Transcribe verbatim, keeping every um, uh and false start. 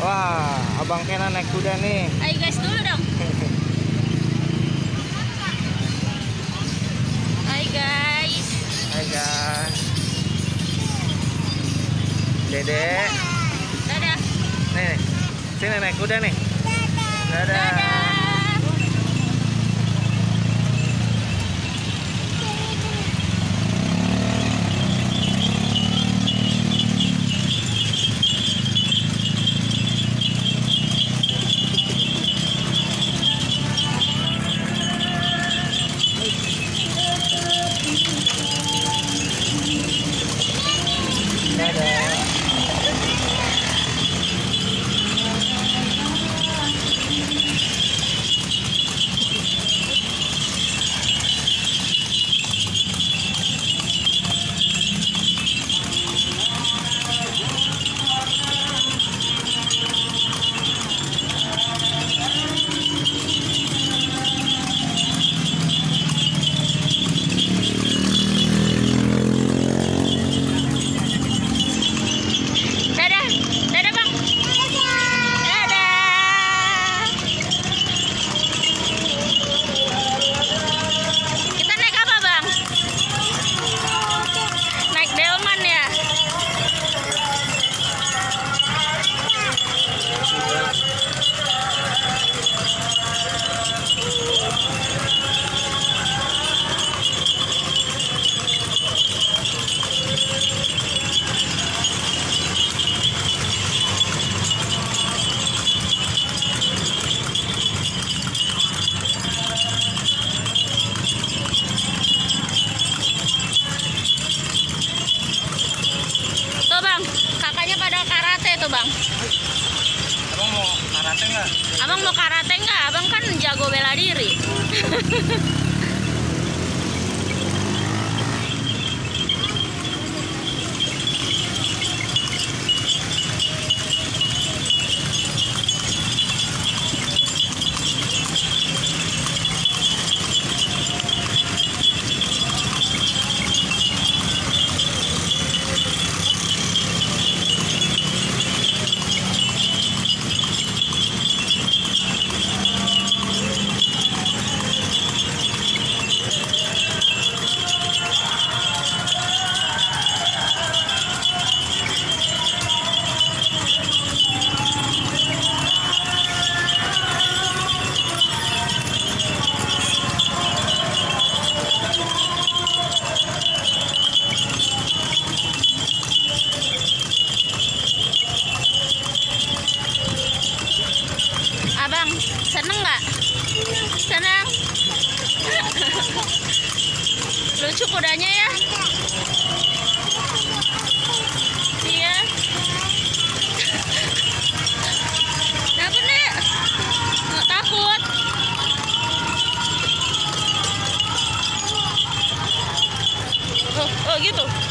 Wah, Abang Kena naik kuda nih. Ayo guys dulu dong. Hai guys. Hai guys. Dede. Dadah. Nih, sini naik kuda nih. Dadah. Dadah. Bang, Abang mau karate nggak? Abang mau karate nggak? Abang kan jago bela diri. Abang, seneng nggak? Seneng? Lucu kudanya ya? Iya. Kenapa nih? Nggak takut? Oh, oh gitu.